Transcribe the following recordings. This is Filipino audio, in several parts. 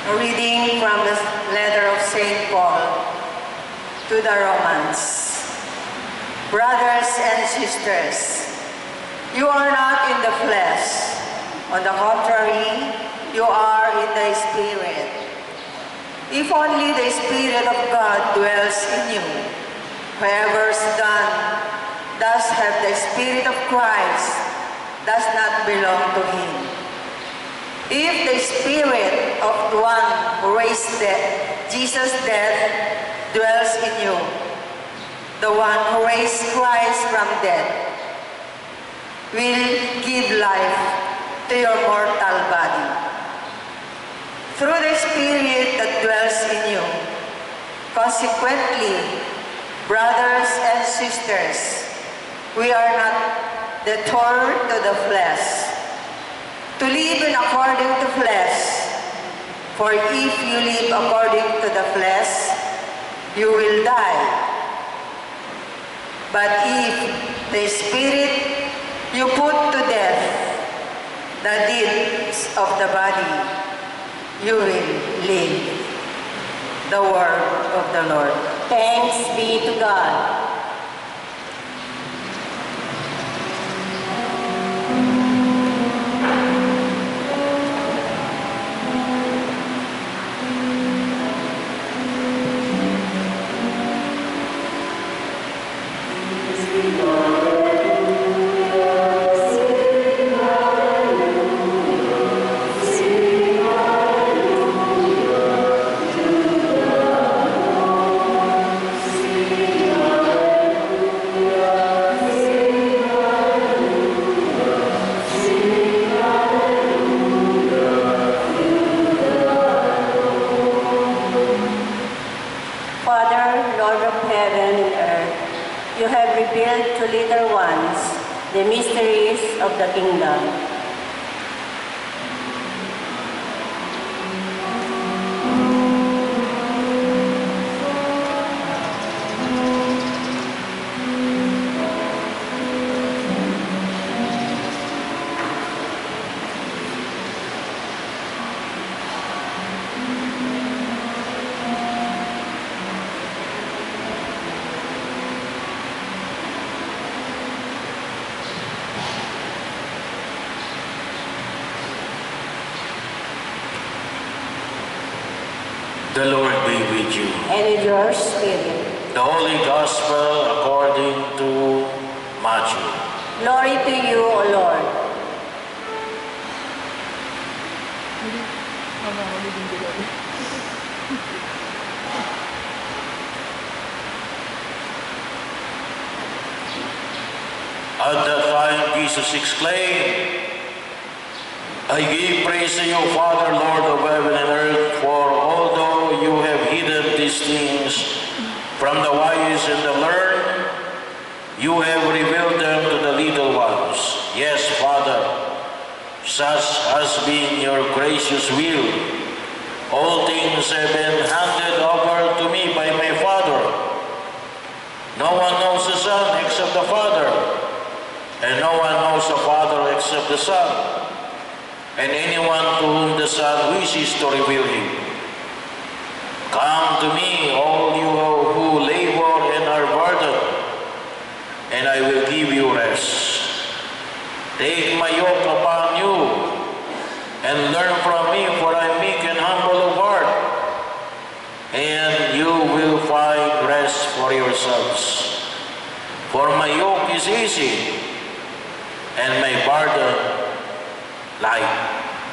A reading from the letter of St. Paul to the Romans. Brothers and sisters, you are not in the flesh. On the contrary, you are in the Spirit. If only the Spirit of God dwells in you, whoever's done does have the Spirit of Christ does not belong to him. If the Spirit of the one who raised Jesus' death dwells in you, the one who raised Christ from death will give life to your mortal body. Through the Spirit that dwells in you, consequently, brothers and sisters, we are not debtors to the flesh, to live in according to flesh. For if you live according to the flesh, you will die. But if the Spirit you put to death the deeds of the body, you will live. The word of the Lord. Thanks be to God. You have revealed to little ones the mysteries of the kingdom. The Lord be with you. And with your spirit. The Holy Gospel according to Matthew. Glory to you, O Lord. At that time, Jesus exclaimed, I give praise to you, Father, Lord of heaven and earth, for although you have hidden these things from the wise and the learned, you have revealed them to the little ones. Yes, Father, such has been your gracious will. All things have been handed over to me by my Father. No one knows the Son except the Father, and no one knows the Father except the Son, and anyone to whom the Son wishes to reveal him. Come to me, all you who labor and are burdened, and I will give you rest. Take my yoke upon you, and learn from me, for I am meek and humble of heart, and you will find rest for yourselves. For my yoke is easy, and my burden light.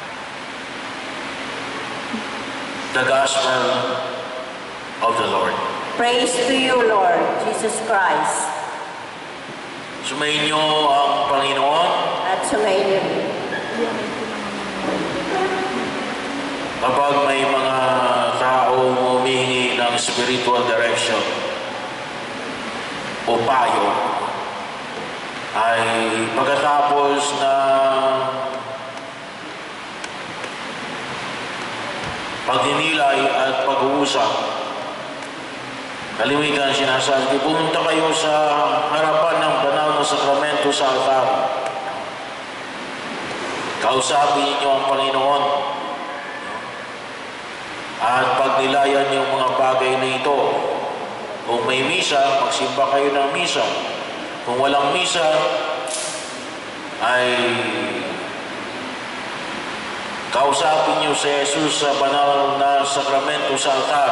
The Gospel of the Lord. Praise to you, Lord Jesus Christ. Sumainyo ang Panginoon. At sumainyo. Kapag may mga taong humingi ng spiritual direction o payo, ay pagkatapos na pagninilay at pag-uusap, kalimitan sinasabi, pumunta kayo sa harapan ng banal na sakramento sa altar. Kausapin ninyo ang Panginoon. At pag nilayan yung mga bagay na ito, kung may misa, magsimba kayo ng misa. Kung walang misa, ay kausapin niyo si Jesus sa banal na sakramento sa altar.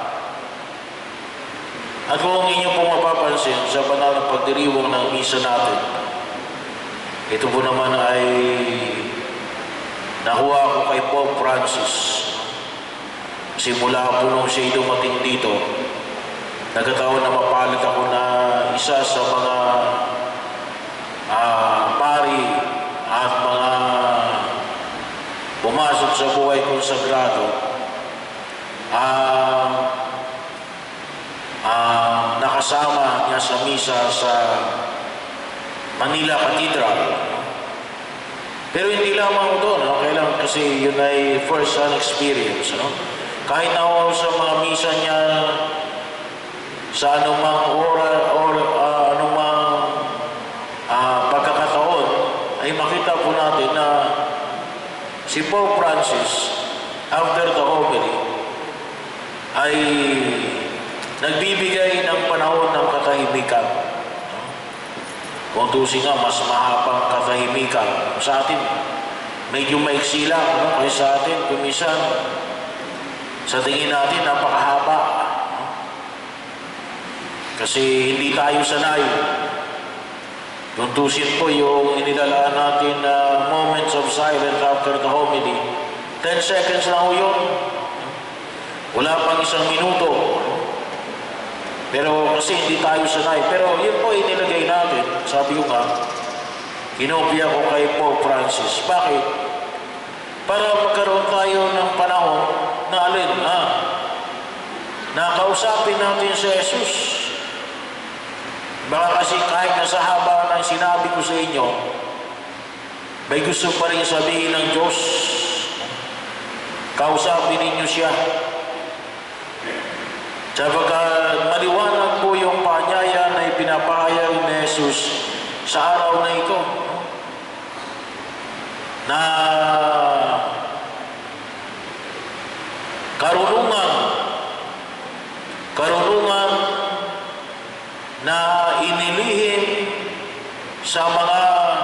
At kung inyo pong mapapansin sa banal na pagdiriwang ng misa natin, ito po naman ay nakuha ko kay Pope Francis. Simula po nung siya dumating dito, nagkataon na mapalit ako na isa sa mga pari at mga pumasok sa buhay konsagrado. Nakasama niya sa misa sa Manila Cathedral. Pero hindi lamang doon, kailangan kasi yun ay first-hand experience. Kahit na ako sa mga misa niya, sa anumang pagkakataon, ay makita po natin na si Pope Francis, after the homily, ay nagbibigay ng panahon ng katahimikan. Kung tusin nga, mas mahabang katahimikan. Sa atin, medyo maiksi lang, kaya sa atin, kumisan, sa tingin natin, napakahaba. Kasi hindi tayo sanay. Kung tusin po yung inilalaan natin na moments of silence after the homily, 10 seconds lang ho yun. Wala pang isang minuto. Pero kasi hindi tayo sanay. Pero yun po inilagay natin. Sabi ko nga, kinopya ko kay Pope Francis. Bakit? Para magkaroon tayo ng panahon na alin, nakausapin natin si Jesus. Baka kasi kahit nasa haba ng sinabi ko sa inyo, may gusto pa rin sabihin ng Diyos. Kausapin ninyo siya. Sapagkat maliwanag po yung paanyaya na ipinapahayag ni Jesus sa araw na ito. Na karunungan na inilihim sa mga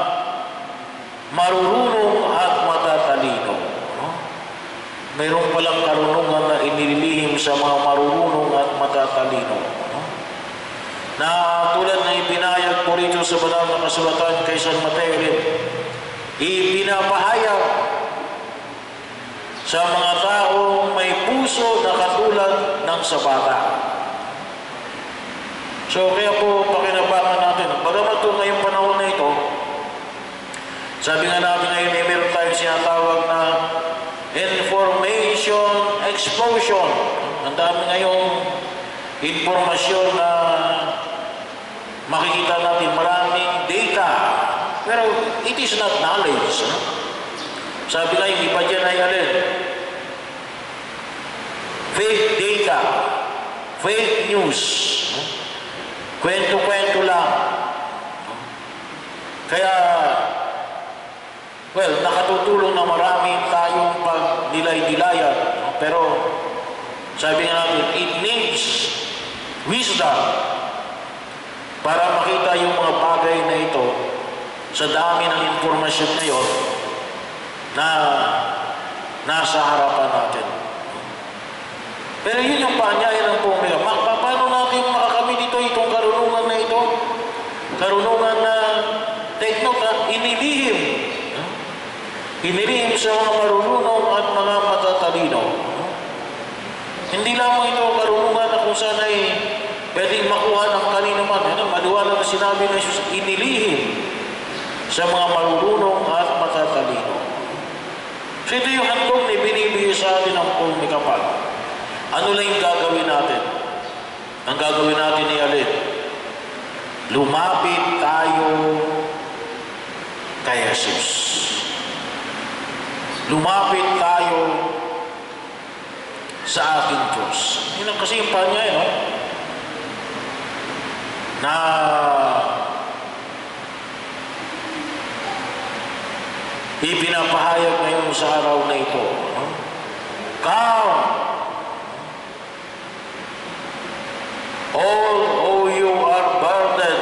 marurunong at matatalino. Mayroon palang karunungan na inilihim sa mga marurunong at matatalino. Na tulad na ipinahayag po rito sa banal na kasulatan kay San Mateo, ipinapahayag sa mga taong may puso na katulad ng sa bata. So kaya po pakinabangan natin, bagamat po ngayong panahon na ito, sabi nga natin ngayon, meron tayong sinatawag na information explosion. Ang dami ngayong informasyon na makikita natin, maraming data. Pero it is not knowledge. Sabi nga, yung iba dyan ay alin? Fake data, fake news, kwento-kwento lang. Kaya, nakatutulong na marami tayong pag-nilay-nilayan. Pero, sabi nga natin, it needs wisdom para makita yung mga bagay na ito sa dami ng informasyon ngayon na nasa harapan natin. Pero yun yung paanyaya ng pumila. Paano natin makakamit ito, itong karunungan na ito? Karunungan na, take note, inilihim. Inilihim sa mga marunong at mga matatalino. Hindi lamang ito karunungan na kung saan ay pwedeng makuha ng kanino man. Maliwanag na sinabi ng Jesus, inilihim sa mga marunong at matatalino. So ito yung handog na binibigay sa atin ng pumikapal. Ano lang yung gagawin natin? Ang gagawin natin ay alin? Lumapit tayo kay Jesus. Lumapit tayo sa ating Diyos. Yun ang kasi yung paanyaya, no? Na ipinapahayag ngayon sa araw na ito. Come all who you are burdened.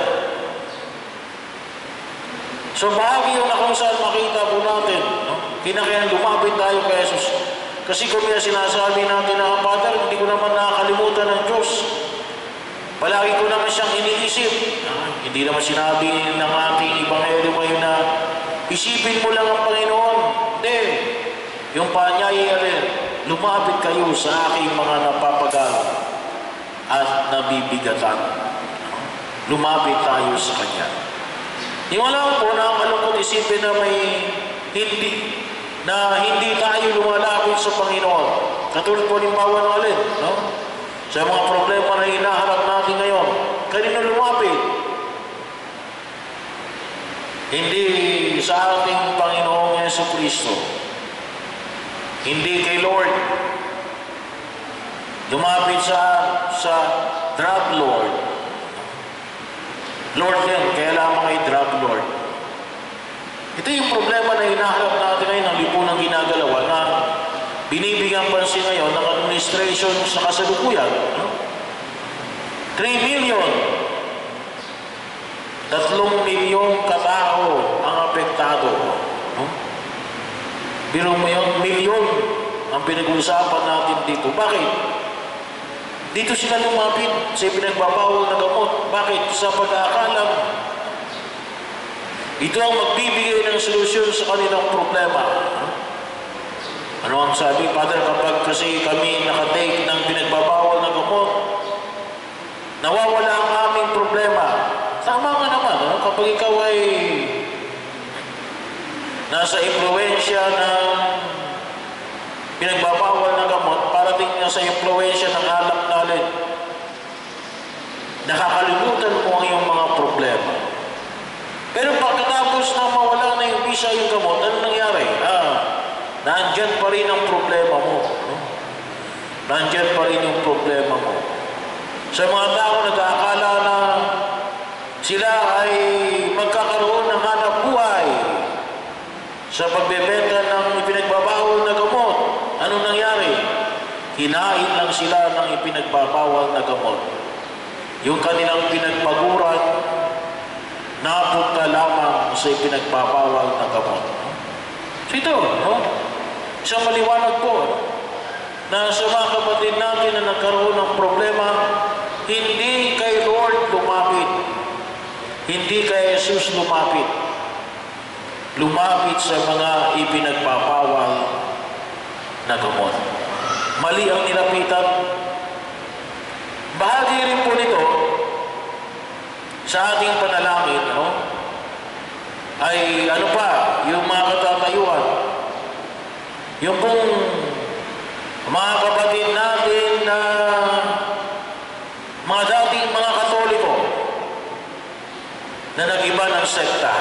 So bahagi yun na kung saan makita po natin, no? Kinakailangan lumapit tayo kay Jesus. Kasi kung yan sinasabi natin na, Father, hindi ko naman nakakalimutan ng Diyos. Palagi ko naman siyang iniisip. Hindi naman sinabi ng ating Ebanghelyo ngayon na isipin mo lang ang Panginoon. Hindi. Yung paanyaya rin, lumapit kayo sa aking mga napapagal at nabibigatan. Lumapit tayo sa Kanya. Yung alam po na malungkot isipin na hindi tayo lumalapit sa Panginoon. Katulad po ng bawa ng alin, no? Sa mga problema na hinaharap natin ngayon, kanino lumapit? Hindi sa ating Panginoong Jesucristo. Hindi kay Lord. Lumapit sa drug lord. Lord yan, kaya lamang ay drug lord. Ito yung problema na hinaharap natin ngayon ng lipunang ginagalawa na binibigyan pansin ngayon ng administration sa kasalukuyan. 3 million. 3 milyon katao ang apektado. Biro mo yun, milyon ang pinag-uusapan natin dito. Bakit? Dito sila lumapit sa pinagbabawal na gamot. Bakit? Sa pag-aakalam. Ito ang magbibigay ng solusyon sa kanilang problema. Ano ang sabi, Father, kapag kasi kami nakatake ng pinagbabawal na gamot, nawawala ang aming problema. Tama nga naman, no? Kapag ikaw ay nasa impluensya ng pinagbabawal na gamot, parating na sa impluensya ng alak natin, nakakalimutan mo ang iyong mga problema. Pero pagkatapos na mawala na yung visa yung gamot, ano nangyari? Nandyan pa rin ang problema mo. No? Nandyan pa rin yung problema mo. Sa mga tao nag-aakala na sila ay magkakaroon ng hanap buhay sa pagbebenta ng ipinagbabawal na gamot. Anong nangyari? Hinain lang sila ng ipinagbabawal na gamot. Yung kanilang pinagpaguran, napunta lamang sa ipinagbabawal na gamot. So ito, no? Isang maliwanag po na sa mga kapatid natin na nagkaroon ng problema, hindi kay Lord lumapit. Hindi kay Jesus lumapit. Lumapit sa mga ipinagbabawal na gamot. Mali ang nilapitan. Bahagi rin po nito sa ating panalangin, no? Ay ano pa, yung mga katatayuan. Yung pong mga kapatid natin na mga dating mga Katoliko na nag-iba ng sekta.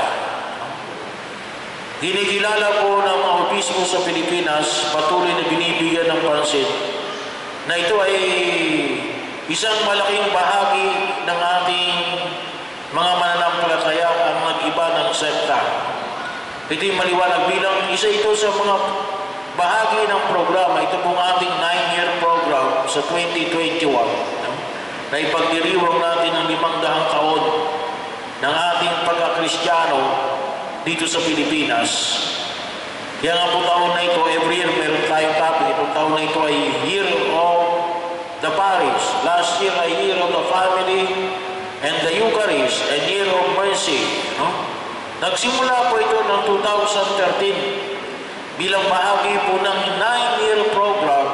Kinikilala po ng mga obispo sa Pilipinas, patuloy na binibigyan ng pansin na ito ay isang malaking bahagi ng ating mga mananampalataya ang nag-iba ng sekta. Ito yung maliwanag bilang isa ito sa mga bahagi ng programa. Ito pong ating 9-year program sa 2021 na ipagdiriwang natin ng 500 taon ng ating pagkakristyano dito sa Pilipinas. Kaya nga po taon na ito, every year meron tayong topic. Itong taon na ito ay Year of the Parish. Last year ay Year of the Family and the Eucharist and Year of Mercy. No? Nagsimula po ito ng 2013 bilang bahagi po ng 9-year program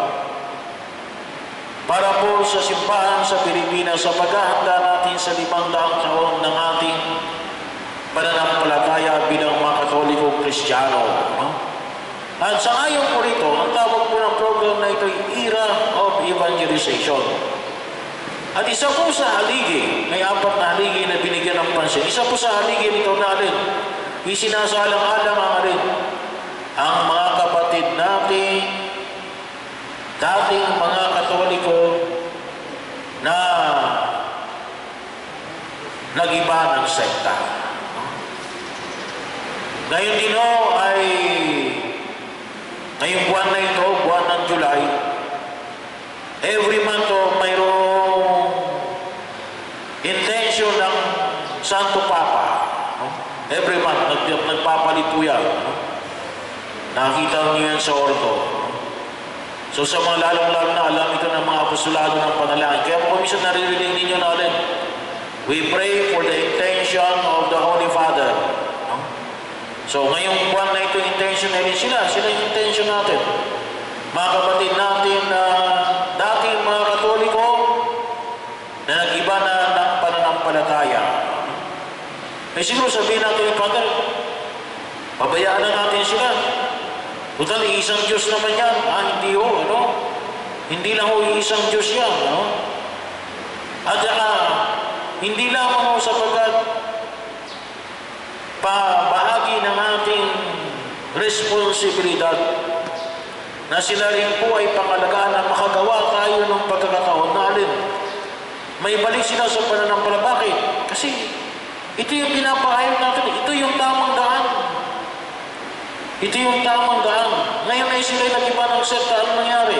para po sa simbahan sa Pilipinas sa paghahanda natin sa 500 taon ng ating pananampalataya bilang mga Katolikong Kristiyano. No? At sa ngayon po rito, ang tawag po ng program na ito ay Era of Evangelization. At isa po sa haligi, may 4 na haligi na binigyan ng pansin. Isa po sa haligi nito na alin, isinasalang-alang ang alin, ang mga kapatid natin, dating mga Katoliko na nag-iba ng sekta. Ngayon din ay ngayong buwan na ito, buwan ng July, every month mayroong Every month, nagpapalit po yan. Nakita niyo yan sa ordo. So sa mga lalong-lalo na alam ito ng mga apostolado ng panalangin. Kaya po minsan naririnig ninyo na ulit. We pray for the intention of the Holy Father. So ngayong buwan na ito, intention na rin sila. Sila yung intention natin. Mga kapatid natin na dating mga Katoliko na nag-iba na ng pananampalataya. Eh siguro sabihin natin, Father, pabayaan na natin sila. Total, isang Diyos naman yan. Hindi ho, ano? Hindi lang ho isang Diyos yan, ano? At saka, hindi lamang ho sapagkat bahagi ng ating responsibilidad na sila rin po ay pangalagaan na makagawa tayo ng pagkakataon na alin. May balik sila sa pananampalataya. Bakit? Kasi ito yung pinapahayag natin. Ito yung tamang daan. Ito yung tamang daan. Ngayon ay sila nag-iba ng sekta. Ano nangyari?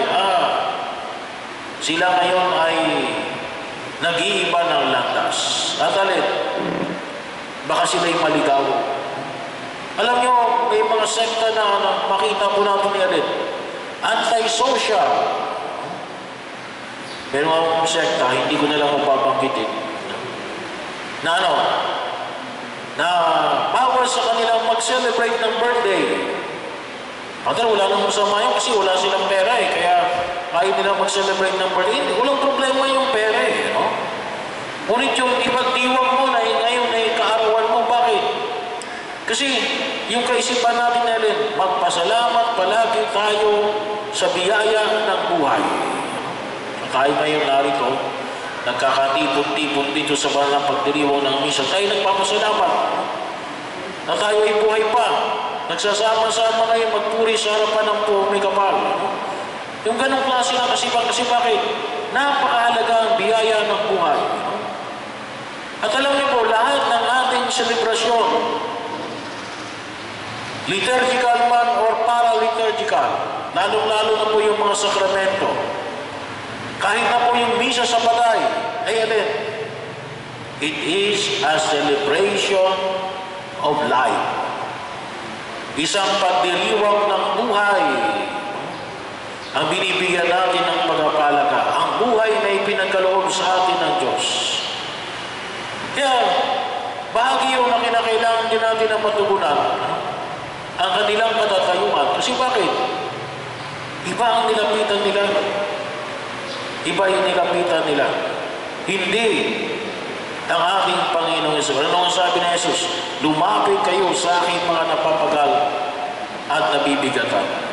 Sila ngayon ay nag-iiba ng landas. At alin? Baka sila'y maligaw. Alam nyo, may mga sekta na makita po natin ni alin. Anti-social. Pero ang sekta, hindi ko na lang mapapangkitin. Na ano? Na bawal sa kanilang mag-celebrate ng birthday. Pagka wala nang masama yun kasi wala silang pera eh. Kaya ayaw nila mag-celebrate ng birthday. Walang problema yung pera eh. No? Ngunit yung ipagdiwang mo na ngayon ay kaarawan mo, bakit? Kasi yung kaisipan natin na rin, magpasalamat palagi tayo sa biyaya ng buhay. Tayo ngayon narito, nagkakatipon-tipon dito sa mga pagdiriwang ng misa. Tayo nagpapasalamat na tayo ay buhay pa. Nagsasama-sama ngayon magpuri sa harapan ng may kapal. Yung ganong klase ng kasipan. Kasi bakit? Napakahalaga ang biyaya ng buhay. At alam niyo po, lahat ng ating selebrasyon, liturgical man or para-liturgical, lalong-lalo na po yung mga sakramento, kahit na po yung misa sa patay, ay alin? It is a celebration of life. Isang pagdiriwang ng buhay ang binibigyan natin ng pagpapalaga. Ang buhay na ipinagkaloob sa atin ng Diyos. Kaya, bahagi yung na kinakailangan din natin na matugunan ang kanilang katatayuan. Kasi bakit? Iba ang nilapitan nila. Iba yung nilapitan nila. Hindi ang aking Panginoong Yesus. Ano ang sabi ng Yesus? Lumapit kayo sa aking mga napapagal at nabibigatan.